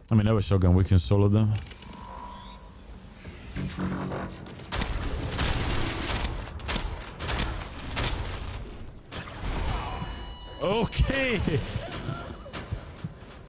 I mean, that was Shogun. We can solo them. Okay.